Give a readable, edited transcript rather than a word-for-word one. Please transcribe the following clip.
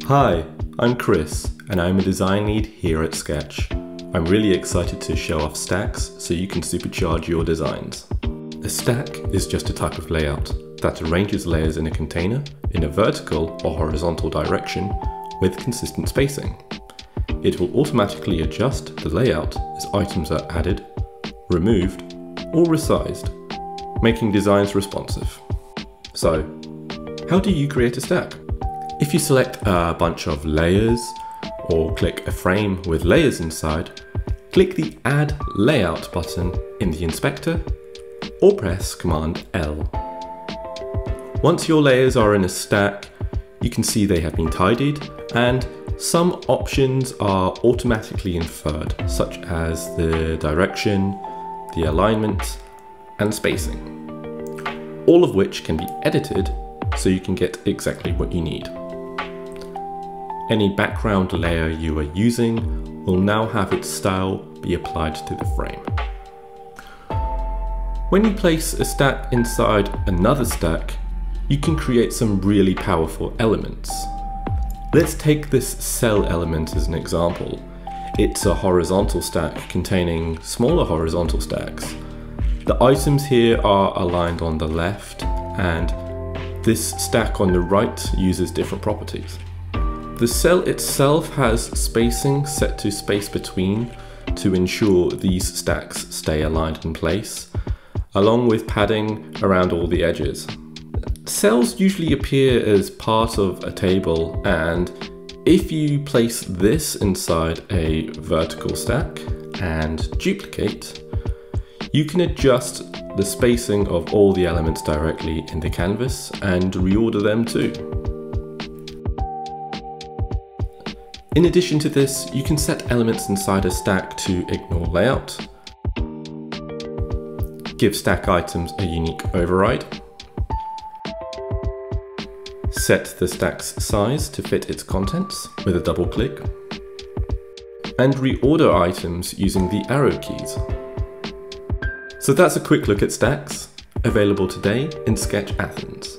Hi, I'm Chris, and I'm a design lead here at Sketch. I'm really excited to show off stacks so you can supercharge your designs. A stack is just a type of layout that arranges layers in a container in a vertical or horizontal direction with consistent spacing. It will automatically adjust the layout as items are added, removed, or resized, making designs responsive. So, how do you create a stack? If you select a bunch of layers or click a frame with layers inside, click the Add Layout button in the inspector or press Command L. Once your layers are in a stack, you can see they have been tidied and some options are automatically inferred, such as the direction, the alignment, and spacing, all of which can be edited so you can get exactly what you need. Any background layer you are using will now have its style be applied to the frame. When you place a stack inside another stack, you can create some really powerful elements. Let's take this cell element as an example. It's a horizontal stack containing smaller horizontal stacks. The items here are aligned on the left, and this stack on the right uses different properties. The cell itself has spacing set to space between to ensure these stacks stay aligned in place, along with padding around all the edges. Cells usually appear as part of a table, and if you place this inside a vertical stack and duplicate, you can adjust the spacing of all the elements directly in the canvas and reorder them too. In addition to this, you can set elements inside a stack to ignore layout, give stack items a unique override, set the stack's size to fit its contents with a double click, and reorder items using the arrow keys. So that's a quick look at stacks, available today in Sketch Athens.